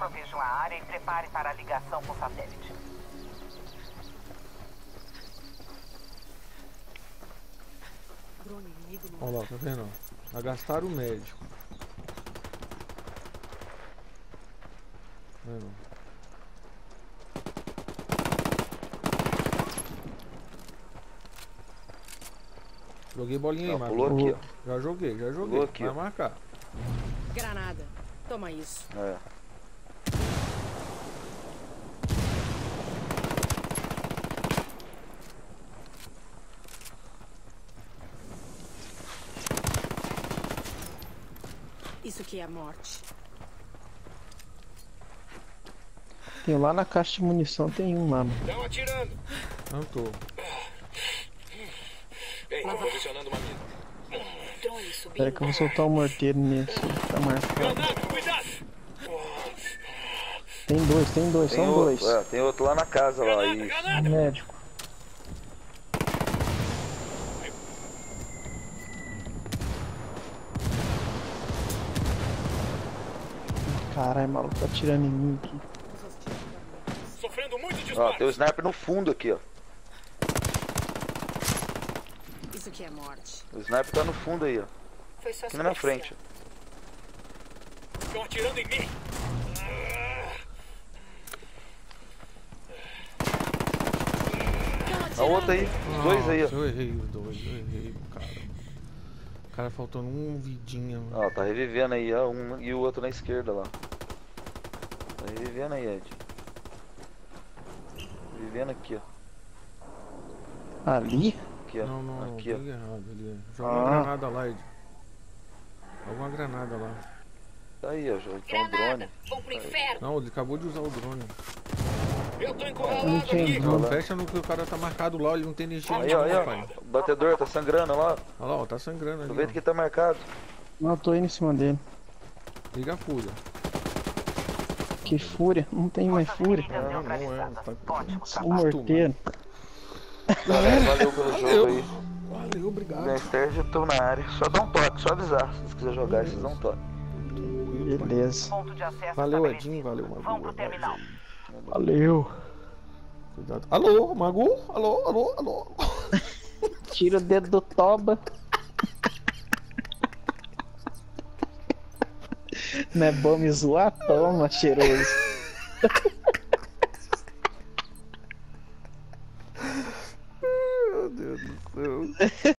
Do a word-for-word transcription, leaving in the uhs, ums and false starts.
Protejam a área e prepare para a ligação com o satélite. Olha lá, tá vendo? Agastaram o médico. Tá vendo? Joguei bolinha aí, Não, Marco. pulou aqui, ó. Já joguei, já joguei. Pulou aqui, Vai ó. marcar. Granada. Toma isso. É. Isso aqui é a morte. Tem lá na caixa de munição, tem um lá. Estão atirando. Não tô. Bem, tô posicionando uma mina. Drone subindo. Espera que eu vou soltar um morteiro nesse. Tá marcado. Granada, cuidado! Tem dois, tem dois, Tem são outro, dois. é, tem outro lá na casa lá. Granada, Isso. granada! Médico. Caralho, maluco, tá atirando em mim aqui. Sofrendo muito Ó, disparo. tem o sniper no fundo aqui, ó. Isso aqui é a morte. O sniper tá no fundo aí, ó. Foi só Aqui na minha superficial. frente. Estão atirando em mim. A outra aí, os dois aí, ó. Nossa, eu errei os dois, eu errei, cara. O cara faltando um vidinha. Mano. Ó, tá revivendo aí, ó. Um e o outro na esquerda lá. Tá revivendo aí, Ed. Revivendo aqui, ó. Ali? Aqui, ó. Não, não, não, aqui, ó. peguei errado ali. Joga Ah. uma granada lá, Ed. Joga uma granada lá. Tá aí, ó. Já tem um drone. Vão pro inferno. Não, ele acabou de usar o drone. Eu tô Não encurralado tem aqui. Não, drone. fecha no que o cara tá marcado lá, ele não tem energia Aí, nenhuma, ó, aí, ó. pai. O batedor tá sangrando lá. Olha lá, ó, tá sangrando ali. Aproveita Ó. que tá marcado. Não, eu tô indo em cima dele. Liga a fúria. Que fúria? Não tem mais fúria. Não, não é. Tá... Ótimo Só um trabalho. morteiro. Galera, valeu pelo jogo aí. Valeu, obrigado. Gangster, já tô na área. Só dá um toque, só avisar. Se vocês quiserem jogar, vocês dão um toque. Beleza. Ponto de acesso Valeu, estabelecido. Edinho, valeu, Magu. Vão pro terminal. Valeu. Cuidado. Alô, Magu? Alô, alô, alô. Tira o dedo do toba. Não é bom me zoar? Toma, cheiroso. Meu Deus do céu.